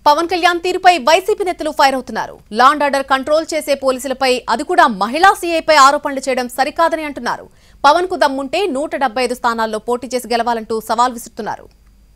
పవన్ కళ్యాణ్ తీరుపై వైసీపీ నేతలు ఫైర్ అవుతున్నారు. లా అండ్ ఆర్డర్ కంట్రోల్ చేసే పోలీసులపై అది కూడా మహిళా సీఐపై ఆరోపణలు చేయడం సరికాదని అంటున్నారు. పవన్ కు దమ్ముంటే 175 స్థానాల్లో పోటీ చేసి గెలవాలంటూ సవాల్ విసురుతున్నారు.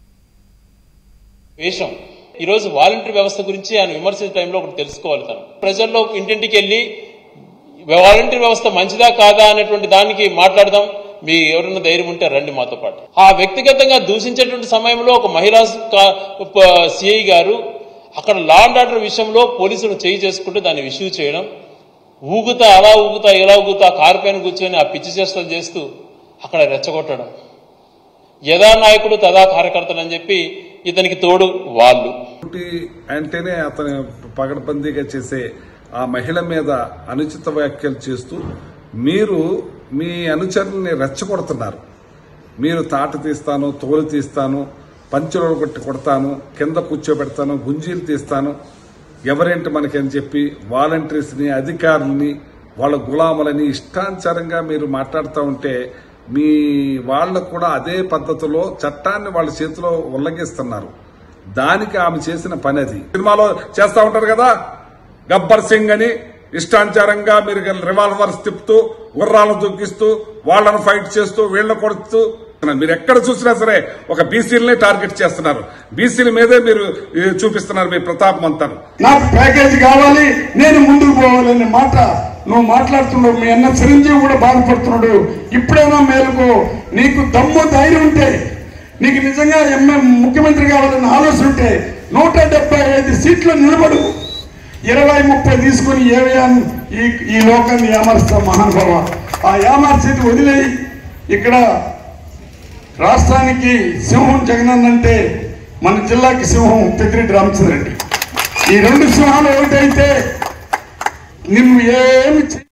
ఈ రోజు వాలంటీర్ వ్యవస్థ గురించి ఆయన విమర్శించే టైంలో ఒకటి తెలుసుకోవాలి. ప్రజల్లో ఇంటింటికి వెళ్లి వాలంటీర్ వ్యవస్థ మంచిదా కాదా అనేటువంటి దానికి మాట్లాడదాం. మీ ఎవరైనా ధైర్యం ఉంటే రండి మాతో పాటు. ఆ వ్యక్తిగతంగా దూషించేటువంటి సమయంలో ఒక మహిళా సిఐ గారు అక్కడ లా అండ్ ఆర్డర్ విషయంలో పోలీసులు చేయి చేసుకుంటూ దాన్ని ఇష్యూ చేయడం, ఊగుతా అలా ఊగుతా ఇలా ఊగుతా కారు పైన కూర్చొని ఆ పిచ్చి చేష్టలు చేస్తూ అక్కడ రెచ్చగొట్టడం, యథా నాయకుడు తదా కార్యకర్తలు అని చెప్పి ఇతనికి తోడు వాళ్ళు అంటేనే అతను పగడబందీగా చేసే ఆ మహిళ మీద అనుచిత వ్యాఖ్యలు చేస్తూ మీరు మీ అనుచరుల్ని రెచ్చగొడుతున్నారు. మీరు తాట తీస్తాను, తోలు తీస్తాను, పంచులు కొట్టి కొడతాను, కింద కూర్చోబెడతాను, గుంజీలు తీస్తాను, ఎవరేంటి మనకని చెప్పి వాలంటీర్స్ని, అధికారుల్ని, వాళ్ళ గులాములని ఇష్టానుసారంగా మీరు మాట్లాడుతూ ఉంటే మీ వాళ్ళకు కూడా అదే పద్ధతిలో చట్టాన్ని వాళ్ళ చేతిలో ఉల్లంఘిస్తున్నారు. దానికి ఆమె చేసిన పని అది. సినిమాలో చేస్తూ ఉంటారు కదా, గబ్బర్ సింగ్ అని ఇష్టానుసారంగా మీరు రివాల్వర్స్ తిప్పుతూ గుర్రాలను దూకిస్తూ వాళ్ళను ఫైట్ చేస్తూ వీళ్ళని కొడుతూ మీరు ఎక్కడ చూసినా సరే ఒక బీసీలని టార్గెట్ చేస్తున్నారు. బీసీల మీదే మీరు చూపిస్తున్నారు మీ ప్రతాపం అంతా. నాకు ప్యాకేజ్ కావాలి, నేను ముందుకు పోవాలనే మాట నువ్వు మాట్లాడుతున్నావు. మీ అన్న చిరంజీవి కూడా బాధపడుతున్నాడు. ఇప్పుడైనా మేలుకో. నీకు దమ్ము ధైర్యం ఉంటే, నీకు నిజంగా ముఖ్యమంత్రి కావాలన్న ఆలోచన ఉంటే 175 సీట్లు నిలబడు. 20-30 తీసుకుని ఈ లోకాన్ని యామర్స్తాం మహానుభావ. ఆ యామర్చేది వదిలేయి. ఇక్కడ రాష్ట్రానికి సింహం జగనన్న అంటే మన జిల్లాకి సింహం పెద్దిరెడ్డి రామచంద్ర రెడ్డి. ఈ రెండు సింహాలు ఒకటైతే నిన్ను ఏమి